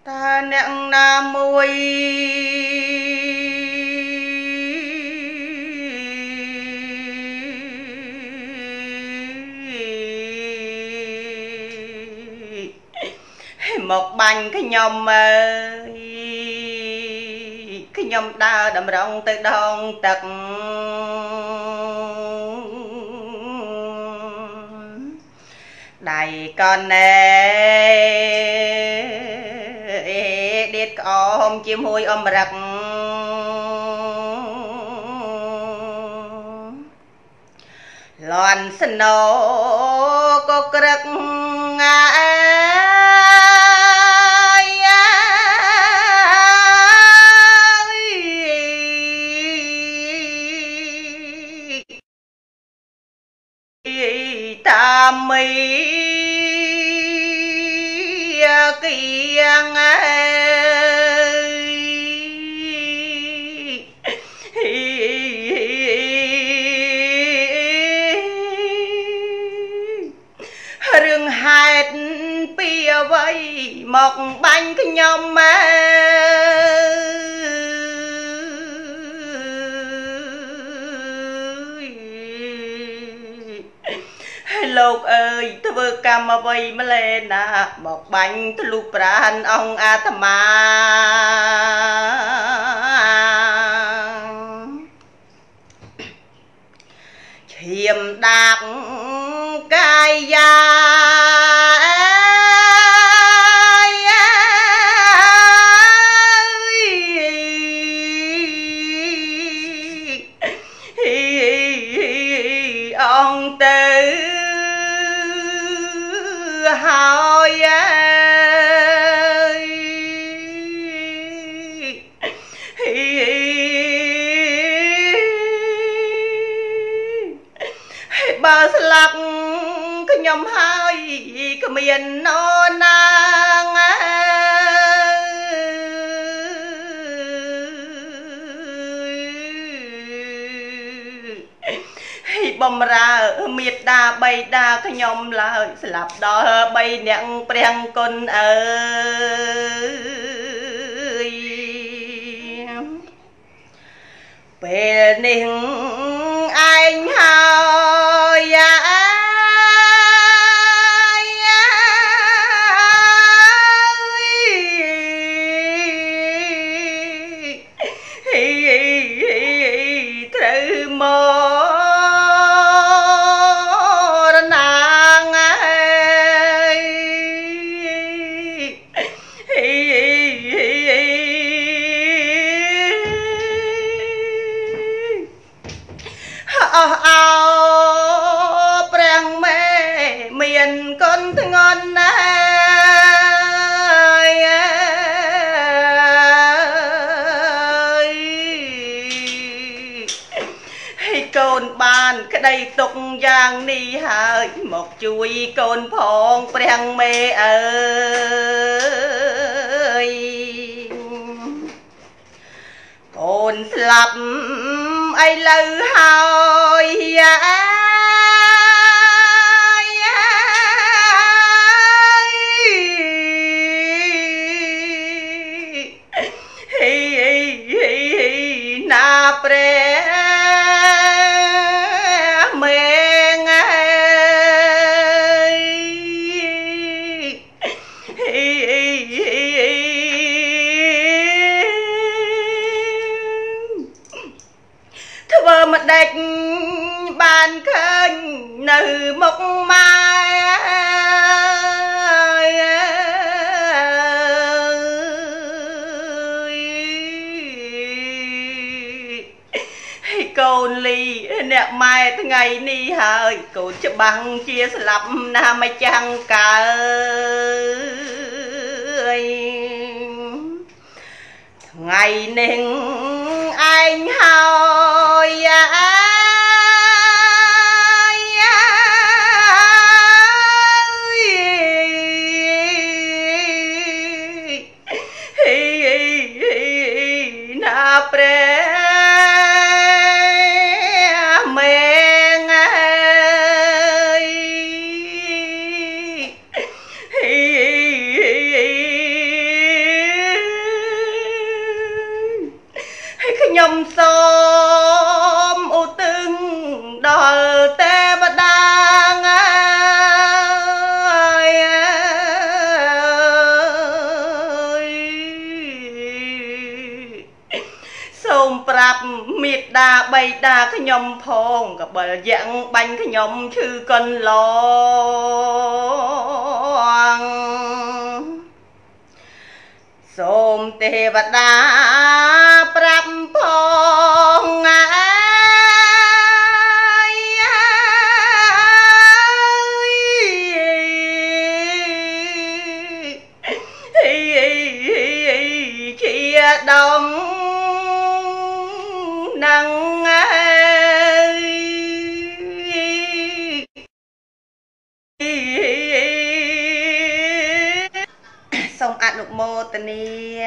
ta nặng na môi một bánh cái nhom ơi cái nhom đau đầm rong từ đông tật đầy con nè điệt ôm chim hôi ôm rặc loạn sân nô có rắc ta mi kiêng rừng hạt pia vây một bánh cái nhom lục ơi tôi vừa cầm mà vây mà lên à một bánh tôi lục ran ông Atama hiểm đạc cai da ông tư hỏi bà lắc cái nhom hai cái miền nó nang bom ra miệt đa bay đa cái nhom là lặp đó bay nặng preng con ơi về nên anh hơi thứ mơ prang mê miền con ngon côn bàn cái đây tục giang ni hơi một chuối côn phong prang mê ơi côn lặp ai lâu hỏi na pre men thưa mà đẹp bàn khơi nở mộc mai côn ly nè mai ngày ni hơi côn cho bằng chia lặp nam mai chăng cả ngày nên anh hỏi na pre men ơi មេដាបៃតាខ្ញុំផងក៏បលយ៉ាងបាញ់ខ្ញុំឈឺកន្លងសូមទេវតាប្រាប់ផងជាដំនឹងសូមអនុមោទនា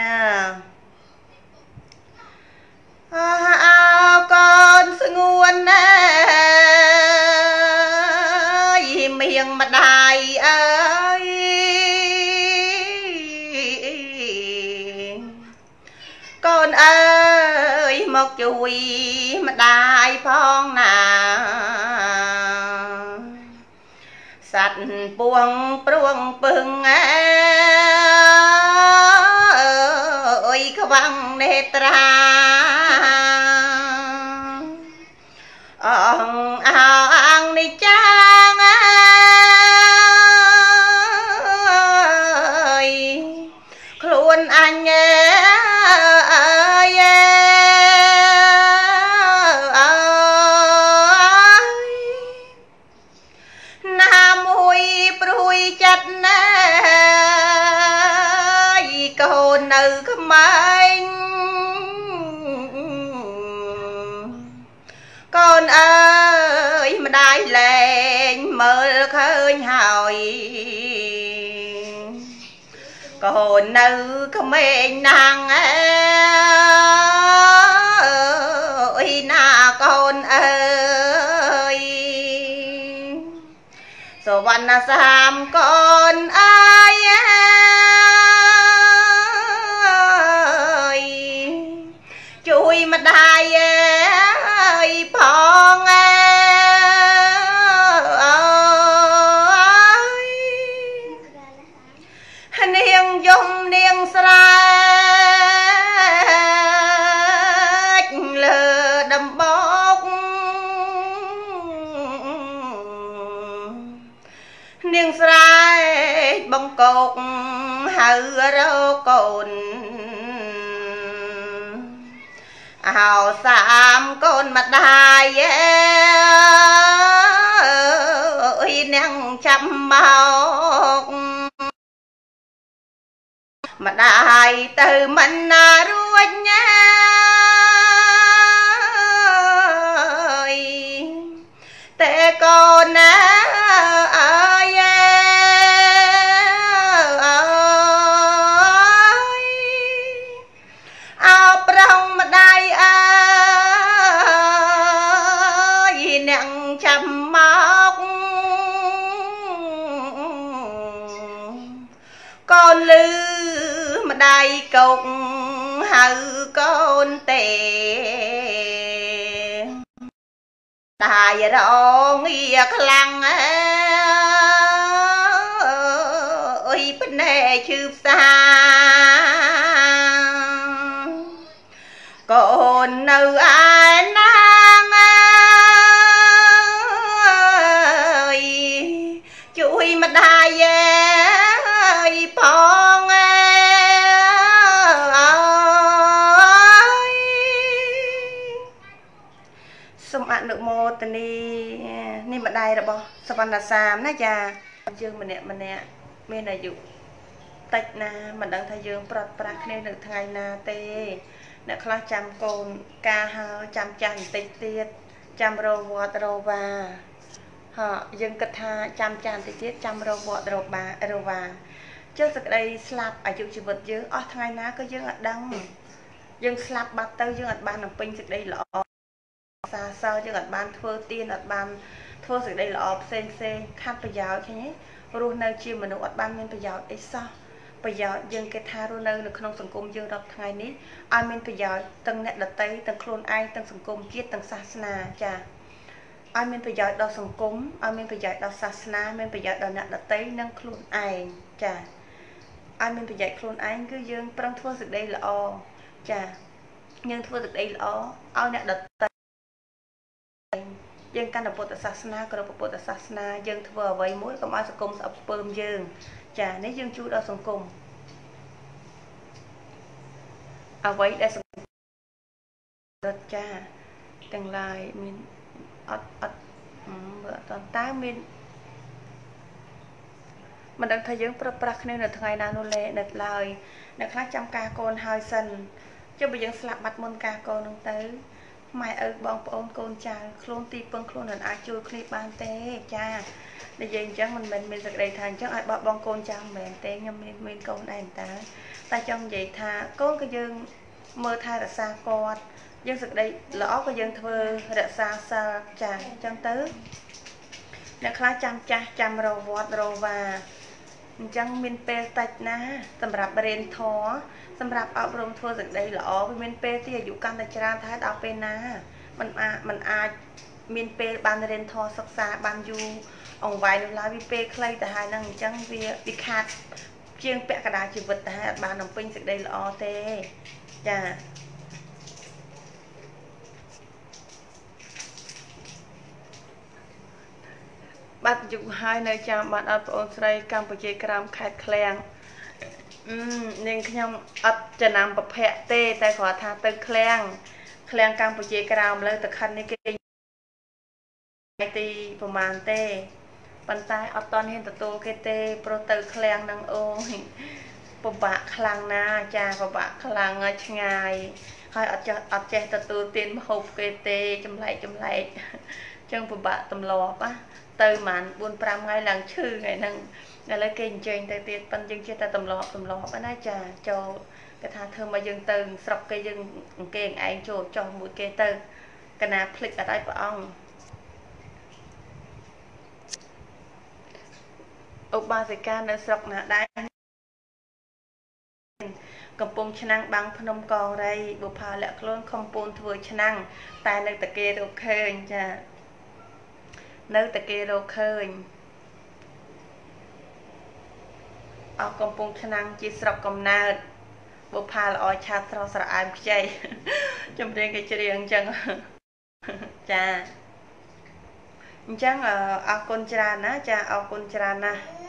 អើកូនស្ងួនណាយមៀងម្ដាយអើយកូនអើយមកជួយម្ដាយផងណាសัตว์ពួងព្រួងពឹងអើយខ្វាំងនេត្រាអងអាងនេះចាងអើយខ្លួនអញនៅក្មេងកូនអើយម្ដាយលែងមើលឃើញហើយកូននៅក្មេងណាងអើយណាកូនអើយសវណ្ណសាមកូនអើយជួយម្ដាយអើយផងអើយនាងយំនាងស្រែកលើដំបោកនាងស្រែកបង្កោកហៅរកកូនអោសាមកូនម្ដាយអើយនាងចាំមកម្ដាយទៅមិនណារួចណាតែកូនណាអើយអោប្រងម្ដាយអើយអ្នកចាំមកកូនលឺម្ដាយកោកហៅកូនទេតាយរងាខ្លាំងអើយភ្នែកឈឺផ្សាកូននៅឯណាងអើយជួយម្ដាយអើយផងអើយសូមអនុមោទនានេះម្ដាយរបស់សវណ្ណសាមណាចាយើងម្នាក់មានអាយុតិចណាមិនដឹងថាយើងប្រត់ប្រាស់គ្នានៅថ្ងៃណាទេអ្នកខ្លះចាំកូនការហើយចាំចាស់បន្តិចទៀតចាំរវត្តរវាយើងគិតថាចាំចាស់បន្តិចទៀតចាំរវត្តរវាចុះសេចក្តីស្លាប់អាយុជីវិតយើងអស់ថ្ងៃណាក៏យើងអត់ដឹងយើងស្លាប់បាត់ទៅយើងអត់បានបំពេញសេចក្តីល្អសាសើយើងអត់បានធ្វើទានអត់បានធ្វើសេចក្តីល្អផ្សេងខាត់ប្រយោជន៍ឃើញទេរស់នៅជាមនុស្សអត់បានមានប្រយោជន៍អីសោះប្រយោជន៍យើងគេថារស់នៅក្នុងសង្គមយើងរាប់ថ្ងៃនេះឲ្យមានប្រយោជន៍ទាំងអ្នកដទៃទាំងខ្លួនឯងទាំងសង្គមជាតិទាំងសាសនាចាឲ្យមានប្រយោជន៍ដល់សង្គមឲ្យមានប្រយោជន៍ដល់សាសនាមានប្រយោជន៍ដល់អ្នកដទៃនិងខ្លួនឯងចាឲ្យមានប្រយោជន៍ខ្លួនឯងគឺយើងប្រឹងធ្វើសេចក្តីល្អចាយើងធ្វើទឹកដីល្អឲ្យអ្នកដទៃយើងកាន់តែពុទ្ធសាសនាគោរពពុទ្ធសាសនាយើងធ្វើអ្វីមួយកុំឲ្យសង្គមស្អប់ស្ពើមយើងចានេះយើងជួយដល់សង្គមអ្វីដែលសង្គមរដ្ឋចាទាំងឡាយមានអត់មើលអត់តើមានមិនដឹងថាយើងប្រើប្រាស់គ្នានៅថ្ងៃណានោះលេនៅឡើយអ្នកខ្លះចាំការកូនហើយសិនចុះបើយើងស្លាប់បាត់មុនការកូននោះទៅម៉ែឪបងប្អូនកូនចៅខ្លួនទីពឹងខ្លួនមិនអាចជួយគ្នាបានទេចានិយាយអញ្ចឹងមិនមែនមានសេចក្តីថាអញ្ចឹងឲ្យបោះបង់កូនចៅមិនមែនទេខ្ញុំមានកូនដែរតែចង់និយាយថាកូនក៏យើងមើលថែរក្សាគាត់យើងសេចក្តីល្អក៏យើងធ្វើរក្សាសិលចាអញ្ចឹងទៅអ្នកខ្លះចាំចាស់ចាំរវត្តរវាអញ្ចឹងមានពេលតិចណាសម្រាប់រៀនធម៌សម្រាប់អប់រំធ្វើសេចក្តីល្អវាមានពេលទីអាយុកាន់តែច្រើនថាដល់ពេលណាมันអាចមានពេលបានរៀនធម៌សិក្សាបានយូរអង្វែងនោះឡើយវាពេលខ្លីទៅហើយហ្នឹងអញ្ចឹងវាខាតជាងពាក់កណ្ដាលជីវិតទៅហើយអត់បានបំពេញសេចក្តីល្អទេចាបាត់យុគហើយនៅចាំបានអត់ប្អូនស្រីកម្ពុជាក្រោមខេត្តឃ្លាំងនាងខ្ញុំអត់ចំណាំប្រភពទេតែគាត់ថាទៅឃ្លាំងកម្ពុជាក្រោមលើតខិននេះគេទីប្រហែលទេប៉ុន្តែអត់តន់ហ៊ានទទួលគេទេព្រោះទៅឃ្លាំងនឹងអូយពិបាកខ្លាំងណាចាពិបាកខ្លាំងឆ្ងាយហើយអត់ចេះទទួលទានម្ហូបគេទេចម្លែកអញ្ចឹងពិបាកទម្លាប់ណាទៅប្រហែល 4-5 ថ្ងៃឡើងឈឺថ្ងៃហ្នឹងឥឡូវគេអញ្ជើញទៅទៀតប៉ុន្តែយើងចេះតែទម្លាប់ណាចាចូលគេថាធ្វើមកយើងទៅស្រុកគេយើងអង្គឯងចូលចោះមួយគេទៅកណាភ្លេចអត់ឲ្យព្រះអង្គឧបាសិកានៅស្រុកណាដែរកំពុងឆ្នាំងបាំងភ្នំកងរៃបុប្ផាលាក់ខ្លួនខំពូនធ្វើឆ្នាំងតែនៅតែគេរកឃើញចានៅតែគេរកឃើញអស់កំពុងឆ្នាំងជាស្រុកកំណើតបុប្ផាល្អឆាតស្រស់ស្រអែមខ្ចីចម្រៀងគេច្រៀងអញ្ចឹងចាអញ្ចឹងអរគុណច្រើនណាចាអរគុណច្រើនណាស់